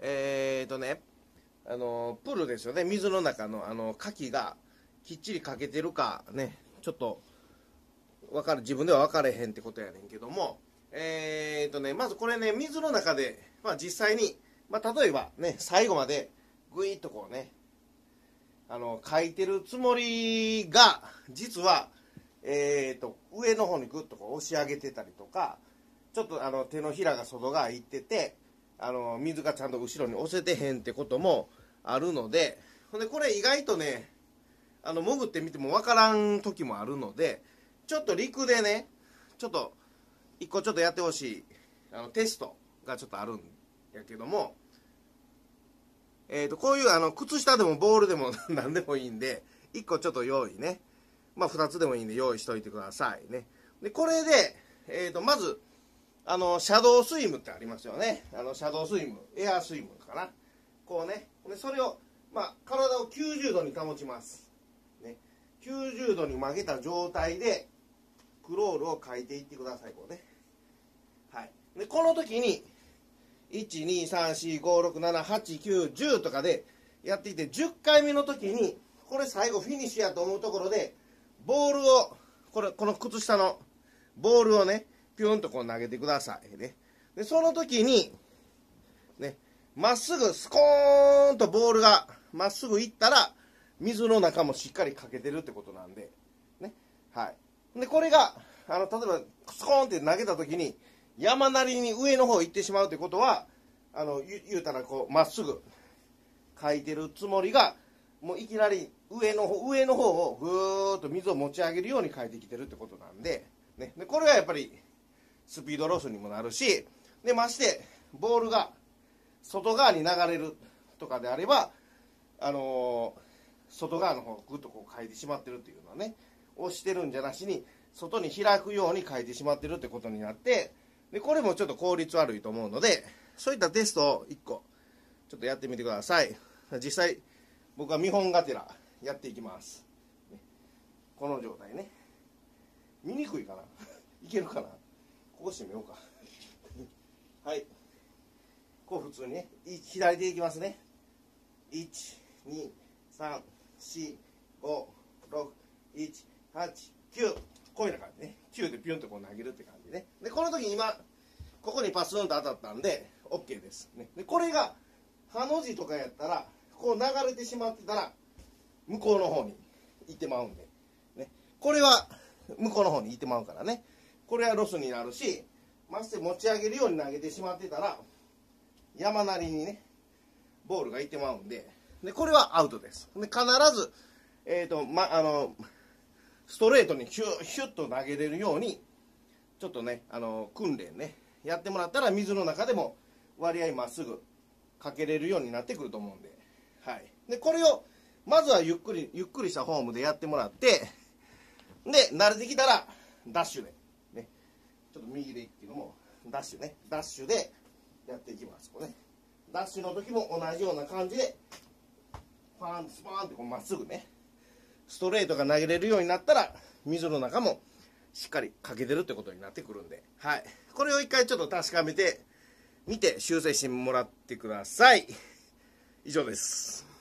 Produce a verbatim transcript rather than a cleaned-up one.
えーとね、あのプールですよね、水の中のあの牡蠣がきっちりかけてるかね、ちょっと分かる、自分では分かれへんってことやねんけども、えーとね、まずこれね、水の中で、まあ、実際に、まあ、例えばね、最後までグイッとこうね、あの書いてるつもりが実は、えーと上の方にグッとこう押し上げてたりとか、ちょっとあの手のひらが外側行ってて、あの水がちゃんと後ろに押せてへんってこともあるので、ほんでこれ意外とね、あの潜ってみても分からん時もあるので、ちょっと陸でね、ちょっと一個ちょっとやってほしいあのテストがちょっとあるんやけども、えーとこういうあの靴下でもボールでも何でもいいんで、いっこちょっと用意ね、まあふたつでもいいんで用意しといてくださいね。でこれで、えーとまずあのシャドースイムってありますよね。あのシャドースイム、エアースイムかな、こうね、でそれを、まあ、体をきゅうじゅうどに保ちます、ね、きゅうじゅうどに曲げた状態でクロールを書いていってください、こうね。はい、でこの時にいちにさんしごろくななはちきゅうじゅうとかでやっていて、じゅっかいめの時にこれ最後フィニッシュやと思うところでボールをこれこの靴下のボールをねピュンとこう投げてくださいね。でその時にね、まっすぐスコーンとボールがまっすぐいったら水の中もしっかりかけてるってことなんでね。はい、でこれがあの例えばスコーンって投げた時に山なりに上の方行ってしまうってことは、あの言言うたらこうまっすぐ書いてるつもりが、もういきなり上の方上の方をぐーっと水を持ち上げるように書いてきてるってことなんで、ね、でこれがやっぱりスピードロスにもなるし、でましてボールが外側に流れるとかであれば、あのー、外側の方をグッとこう書いてしまってるっていうのはね、押してるんじゃなしに外に開くように書いてしまってるってことになって、でこれもちょっと効率悪いと思うので、そういったテストをいっこちょっとやってみてください。実際僕は見本がてらやっていきます。この状態ね、見にくいかないけるかな、こうしてみようかはい、こう普通にね、左手いきますね。いちにさんしごろくいちはちきゅう、こういうような感じね、きゅうでピュンとこう投げるって感じね。でこの時に今ここにパスンと当たったんで OK です、ね、でこれがハの字とかやったらこう流れてしまってたら向こうの方に行ってまうんで、ね、これは向こうの方に行ってまうからね、これはロスになるし、まして持ち上げるように投げてしまってたら山なりにねボールが行ってまうんで、でこれはアウトです。で必ず、えーとま、あのストレートにヒュッヒュッと投げれるようにちょっとね、あの訓練ねやってもらったら水の中でも割合まっすぐかけれるようになってくると思うんで、はい、でこれをまずはゆっくりゆっくりしたフォームでやってもらって、で慣れてきたらダッシュでね、ちょっと右でいくけどもダッシュねダッシュでやっていきます。こうね、ダッシュの時も同じような感じでパーンスパーンってこうまっすぐねストレートが投げれるようになったら水の中もしっかりかけてるってことになってくるんで、はい、これを一回ちょっと確かめてみて修正してもらってください。以上です。